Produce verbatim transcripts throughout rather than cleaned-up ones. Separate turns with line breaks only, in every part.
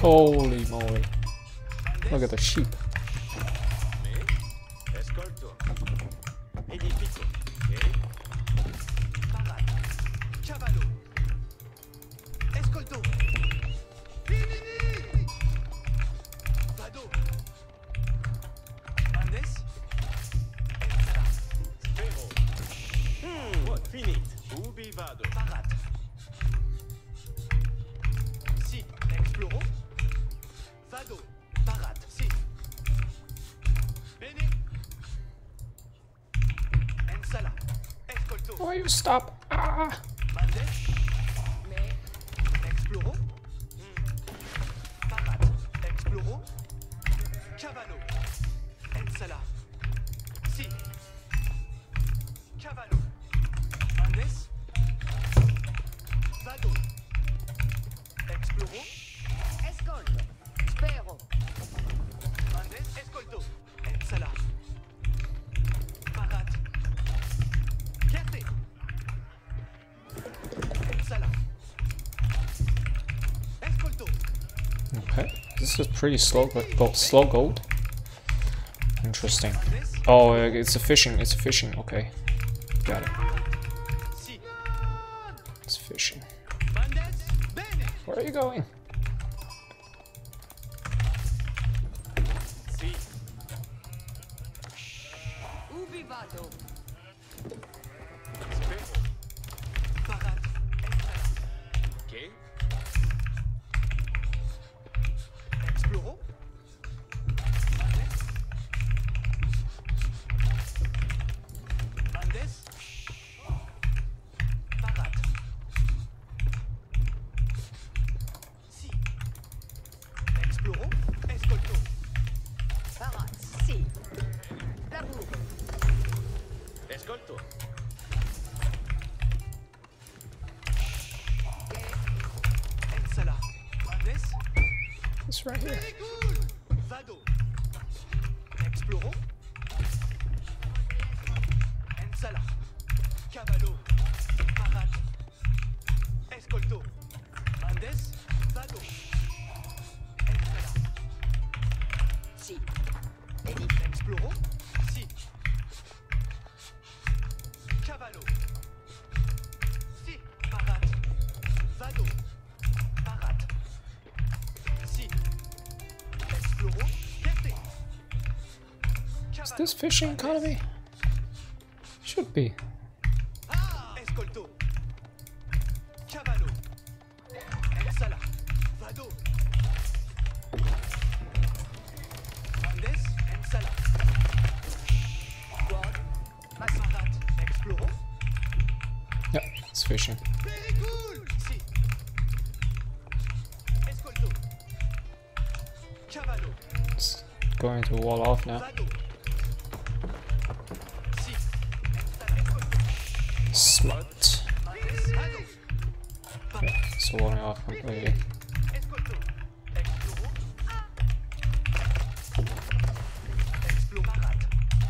Holy moly. Look at the sheep. Why you stop? Ah! Okay, this is pretty slow, but slow gold. Interesting. Oh, it's a fishing. It's a fishing. Okay, got it. It's fishing. Where are you going? It's right here.
Vado. Exploro. Ensala. Cavallo. Parat. Escolto. Andes. Vado. Ensala. Si. Edi. Exploro. Si. Cavallo. Si. Parat. Vado. Parat. Si. Exploro. Gerte.
Is this fishing economy? Should be.
Ah! Escolto. Cavallo. Ensala. Vado. Andes. Ensala. Guard. Masarat. Exploro.
Yeah, it's fishing.
Very cool. Si. Escolto. Cavallo.
It's going to wall off now.
Vado. Si. Ensala. Escolto.
Smart.
Andes. Vado.
Yeah, it's walling off completely.
Escolto. Exploro. Explorarat.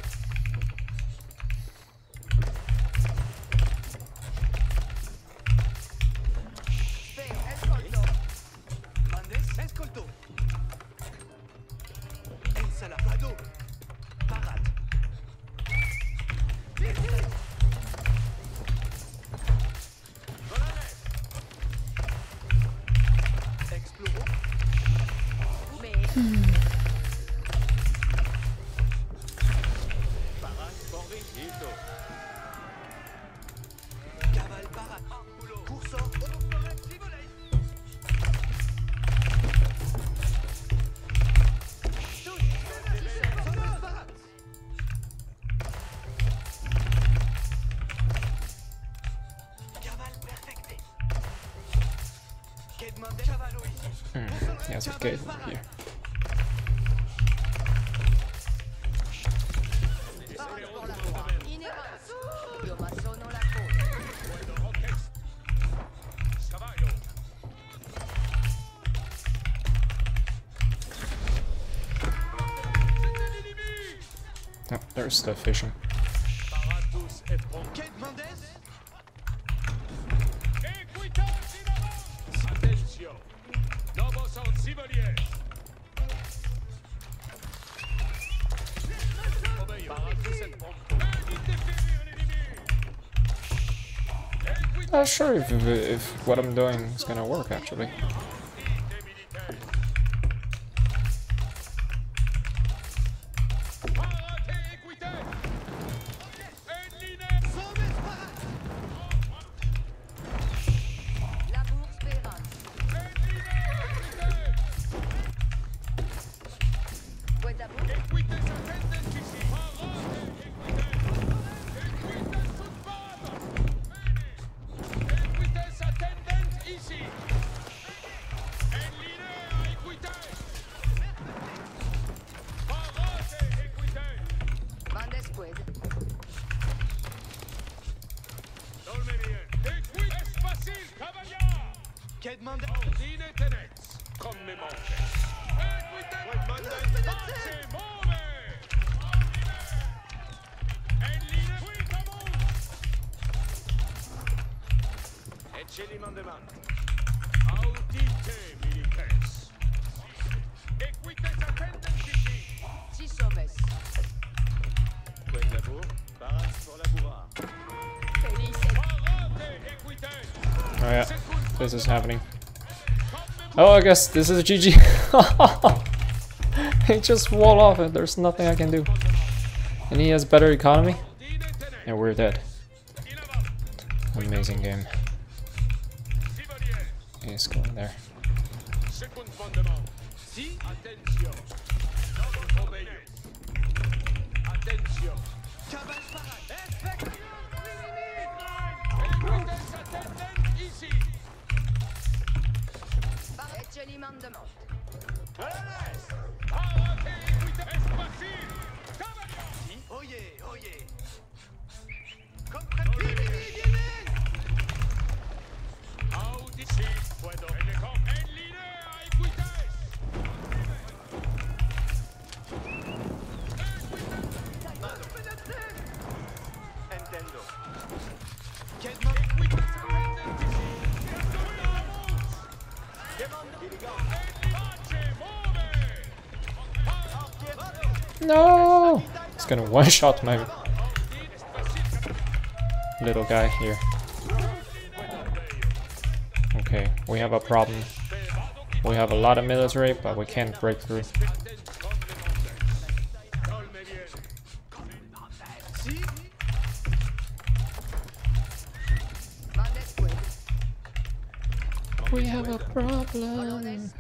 Escolto. Andes. Escolto. Ensala. Vado. Parat. Exploro. Parat. Corrigido. Caval. Parat. Curso. Caval perfecte. Kedman de cavallo ici.
Hmm, he has a gate over here.
Io ma sono la coda.
Oh, there's the fishing.
Paratus et pro. Kedman des. Attention. Novos
Not sure if, if, if what I'm doing is gonna work actually.
La bourse Péran. Pointe à bout. Van después.
Quête Mendes.
Six hommes.
Oh yeah, this is happening. Oh, I guess this is G G. He just wall off and there's nothing I can do. And he has better economy. And we're dead. Amazing game. He's going there.
Eccelimant de monte.
Oye, oye. Entiendo. Quête Mendes.
No! It's gonna one-shot my little guy here. Okay, we have a problem. We have a lot of military, but we can't break through.
Van después.
We have a problem.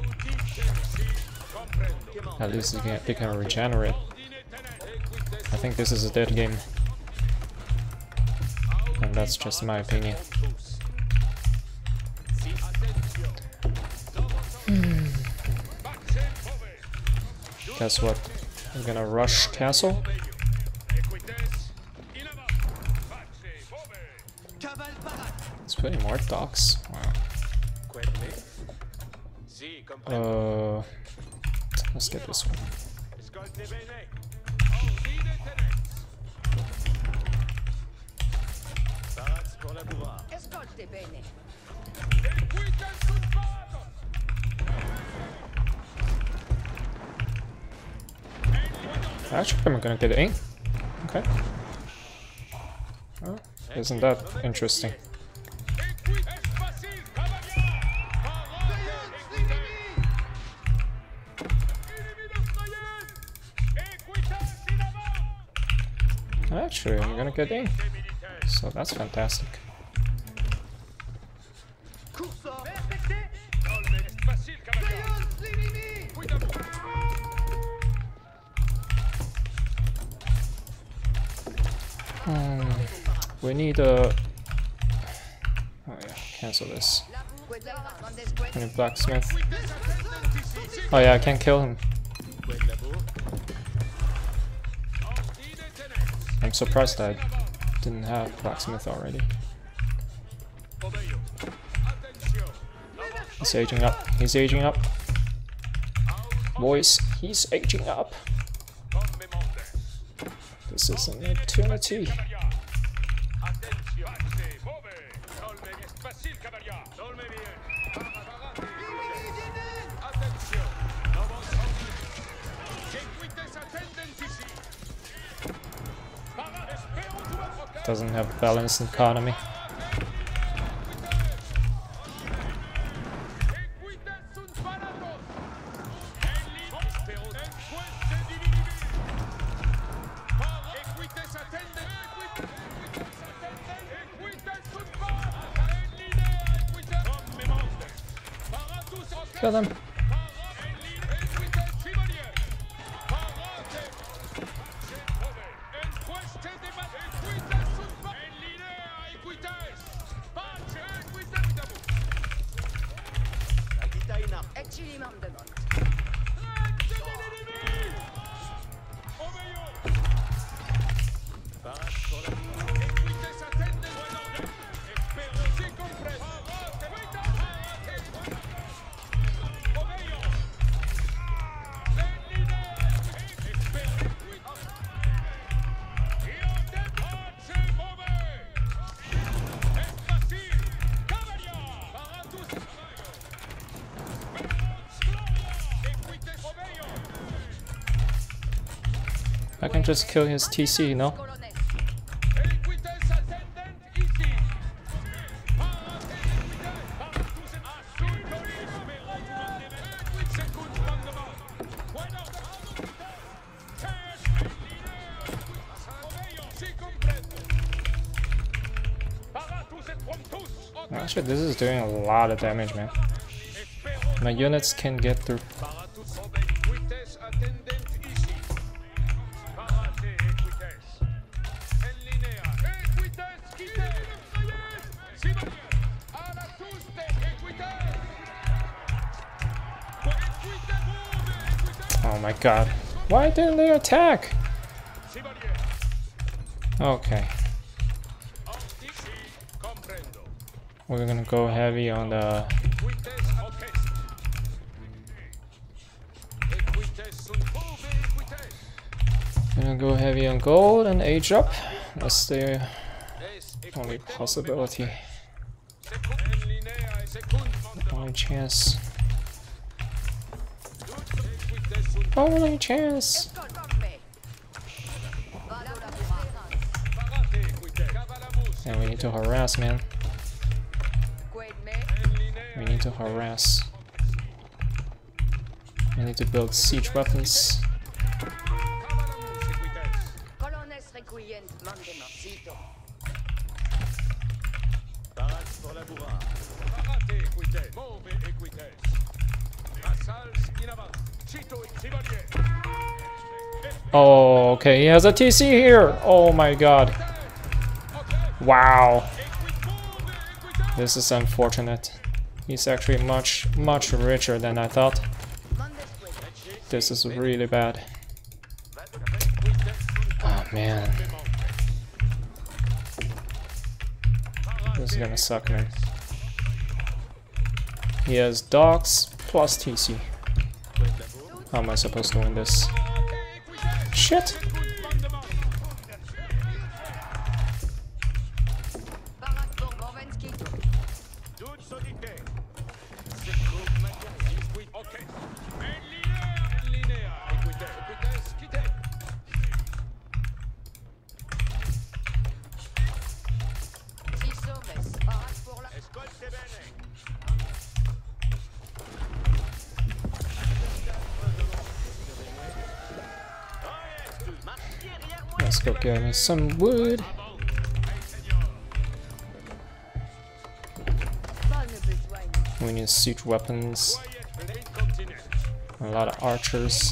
At least they can, they can regenerate. I think this is a dead game. And that's just my opinion. Hmm. Guess what? I'm gonna rush castle. Let's put in more docks. Wow. Uh, let's get this one.
Escolte bene.
Actually, I'm gonna get in. Okay. Oh, isn't that interesting? Actually, I'm gonna get in. So that's fantastic. Hmm. We need a... Oh yeah, cancel this. I need blacksmith. Oh yeah, I can't kill him. I'm surprised I didn't have blacksmith already. He's aging up. He's aging up. Boys, he's aging up. This is an opportunity. doesn't have a balanced economy. Kill them. I can just kill his T C, you know? Actually, this is doing a lot of damage, man. My units can get through. Oh my god. Why didn't they attack? Okay. We're gonna go heavy on the... We're gonna go heavy on gold and age up. That's the only possibility. Only chance. Only chance. And we need to harass, man. We need to harass. We need to build siege weapons. Oh, okay, he has a T C here! Oh my god. Wow. This is unfortunate. He's actually much, much richer than I thought. This is really bad. Oh man. This is gonna suck, man. He has dogs plus T C. How am I supposed to win this? Shit! Let's go get me some wood. We need siege weapons. A lot of archers.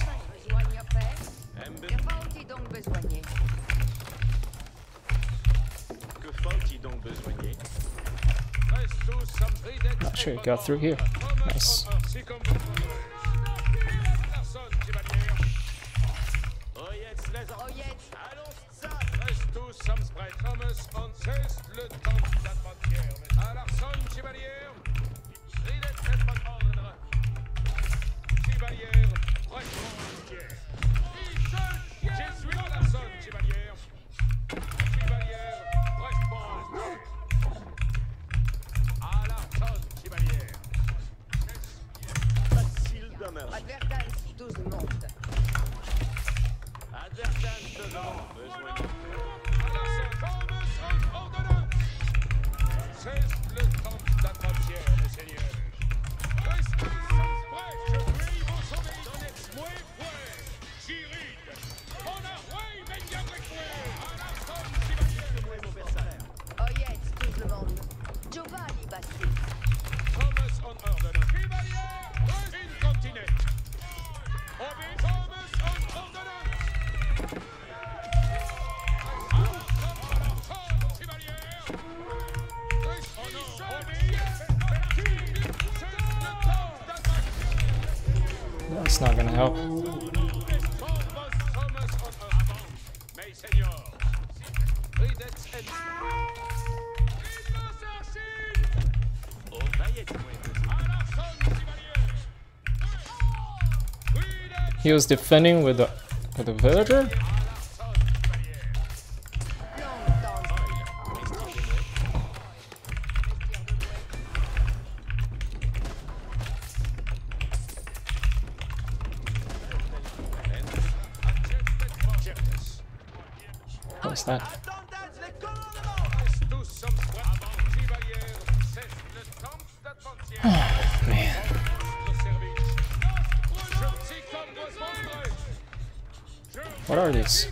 Not sure he got through here. Nice.
Cesse le temps de la frontière, mes seigneurs. Restez sans prêt, je prie vos sommets. Donnez-moi fouet, Chiride. On a ouais, mais bien avec fouet. À la somme, chevalier.
Oyez, tout le monde. Giovanni Basti.
Thomas on ordonnance. Chevalier, incontinent. Obé, Thomas on ordonnance.
That's not gonna help. He was defending with the with the villager? What's that? Oh, man. What are these?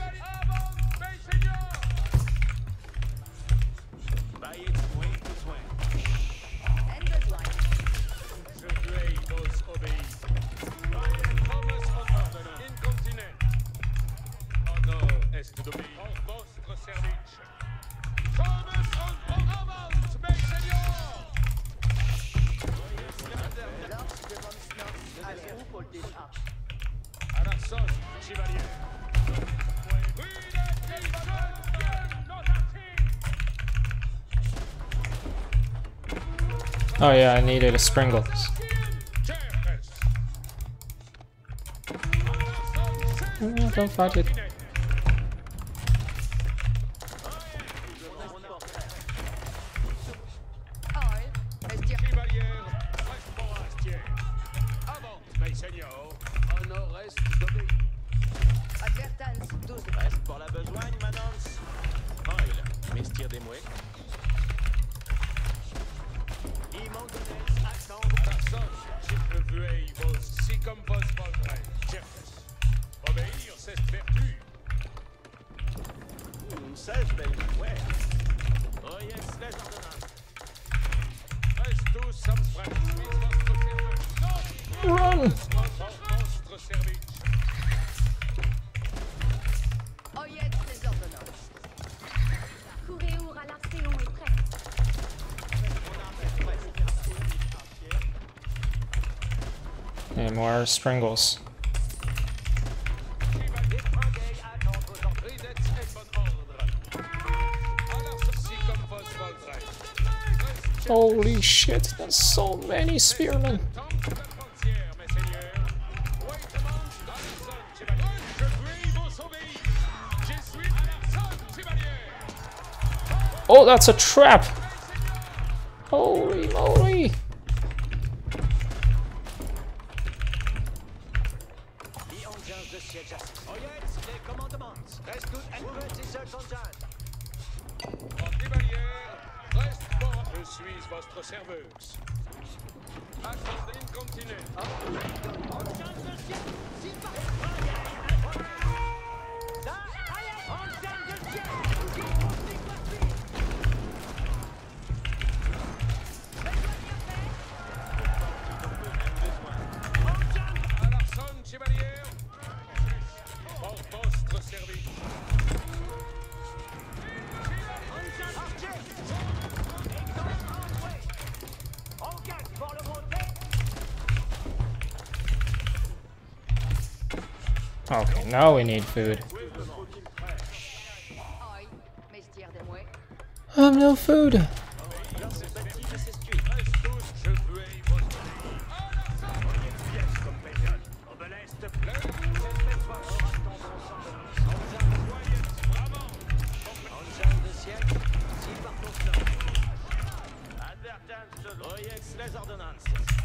Oh yeah, I needed a Springles. Oh, don't fight it. Run! And more Springles. Holy shit, there's so many spearmen. Oh, that's a trap! Holy moly!
Je suis votre serveuse. Attendez une continue. À l'arsenal, chevalier. Pour votre service.
Okay, now we need food. I have no food.
les ordonnances.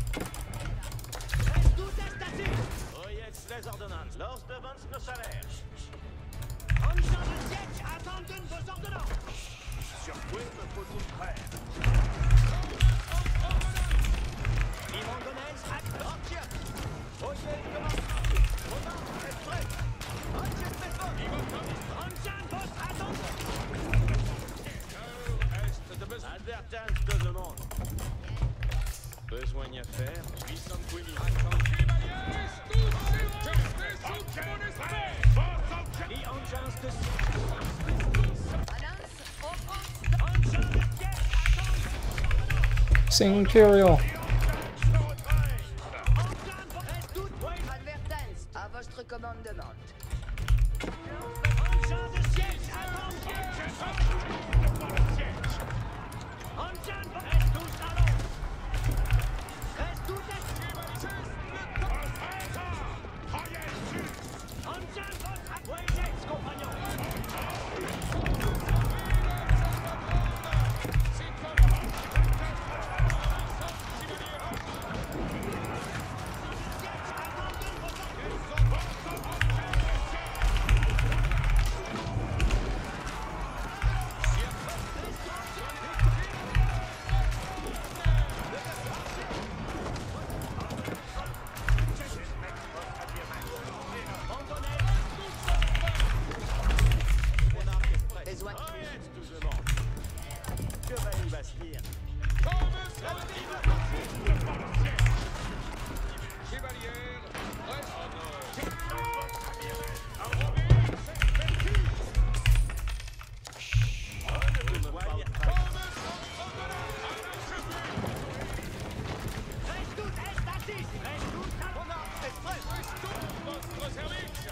Oyez les ordonnances. Lors devant nos salaires. En champ de siège, attendez vos ordonnances.
Sur quoi me faut-il prêt?
rien faire.
Puissant Queenie. Chevaliers, tous ces sous mon esprit.
Die Enchance de
Announce, offre.
Imperial.
Advertence, à votre commandement.
Chevalier Bastien.
Chevalier, reste en votre service.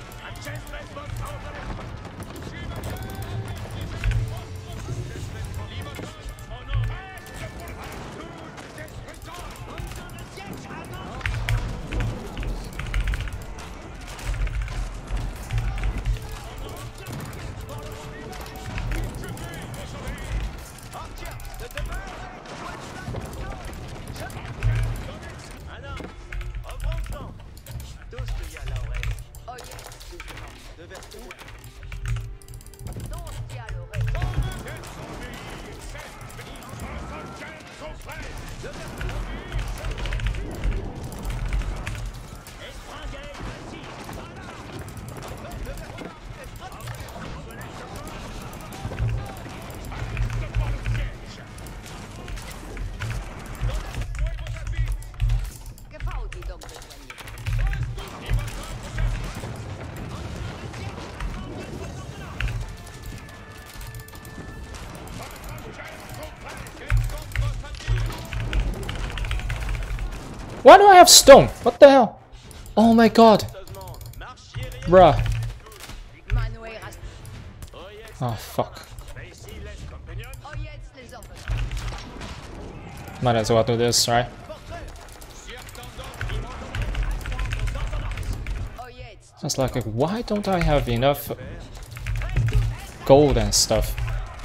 Why do I have stone? What the hell? Oh my god. Bruh. Oh fuck. Might as well do this, right? I was like, why don't I have enough gold and stuff?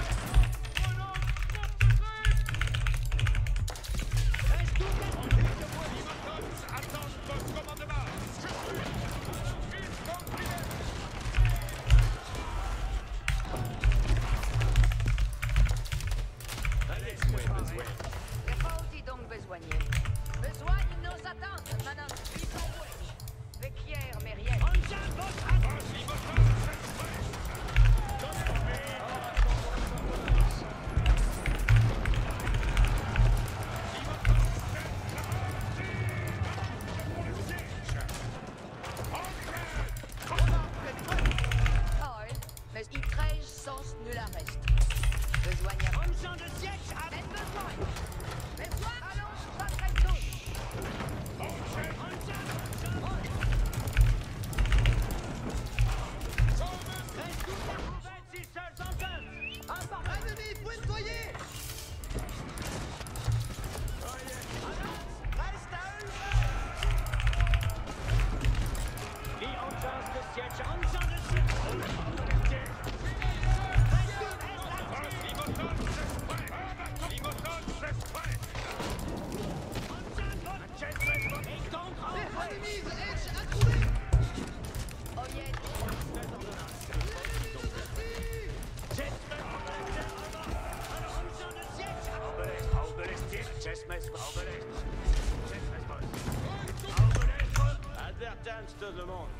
Advertance te demande.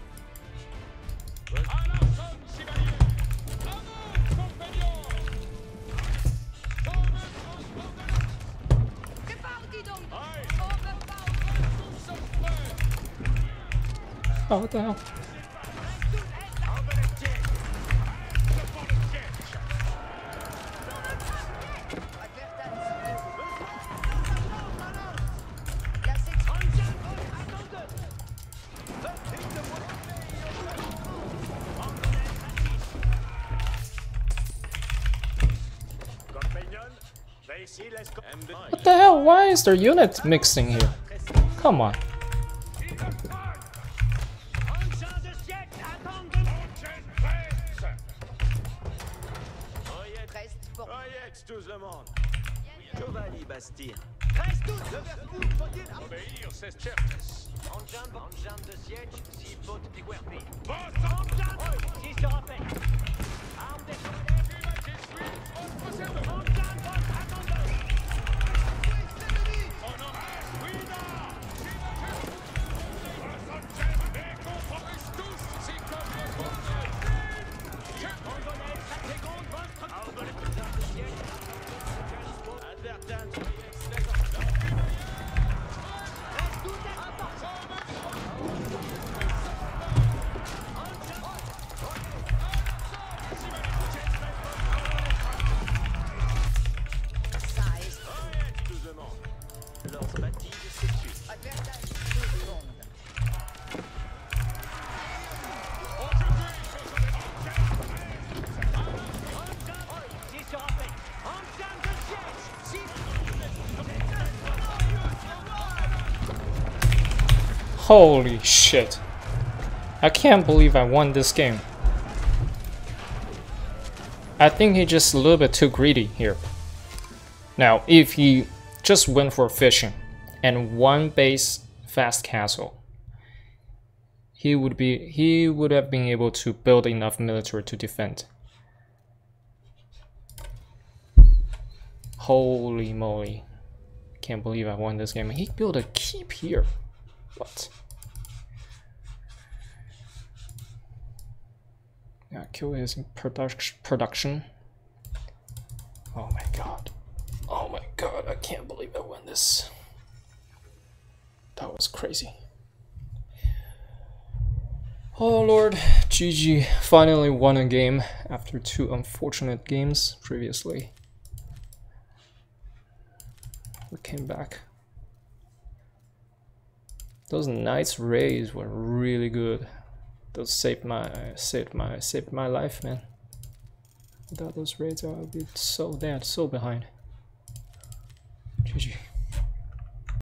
Que parti donc? Offre
Oh, what the hell? What the hell? Why is their unit mixing here? Come on.
Oyez tous le monde. Giovanni Bastille.
Obéir, c'est chefs.
En jambe, en jambe de siège, si faute di guerpi.
Basta!
Si se rappelle. Arme des
Holy shit. I can't believe I won this game. I think he's just a little bit too greedy here. Now, if he just went for fishing and one base fast castle, he would be he would have been able to build enough military to defend. Holy moly. Can't believe I won this game. He built a keep here. What? Yeah, kill his production production. Oh my god. Oh my god, I can't believe I won this. That was crazy. Oh lord, G G. Finally won a game after two unfortunate games previously. We came back. Those Knights raids were really good. Those saved my saved my saved my life, man. Without those raids, I would be so dead, so behind. G G.